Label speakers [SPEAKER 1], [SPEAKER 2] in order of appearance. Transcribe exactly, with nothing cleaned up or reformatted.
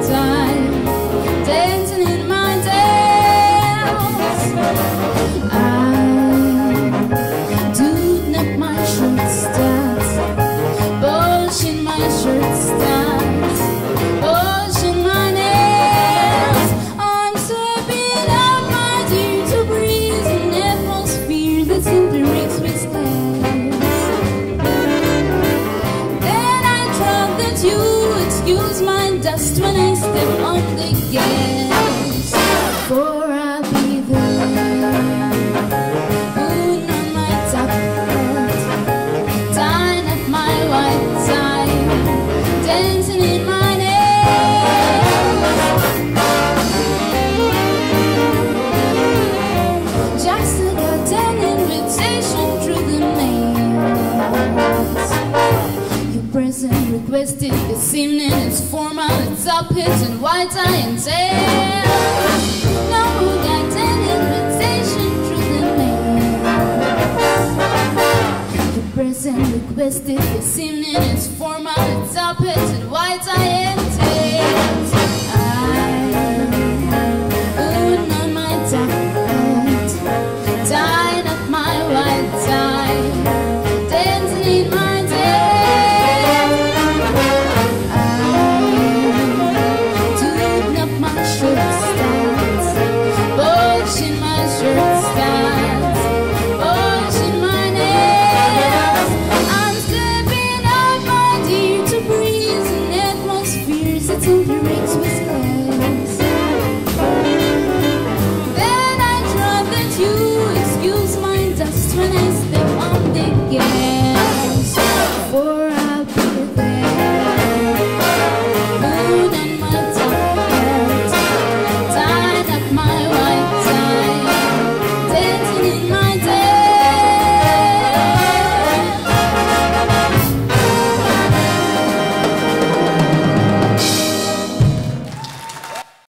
[SPEAKER 1] time, dancing in my dance. I do not my shirt stance, pushing my shirt stance, pushing my nails. I'm sweeping up my dear to breathe an atmosphere that simply reeks with gas. Then I trust that you excuse my dust when I step on the gas, for I'll be there, moon on my top hat, tying up my white tie, dancing in my nails. Just got an invitation through the mail. Your present requested this evening, it's formal, it's up, it's in white tie and tail. No, who got an invitation through the mail? Your present requested this evening, it's formal, it's up, it's in white tie and tail.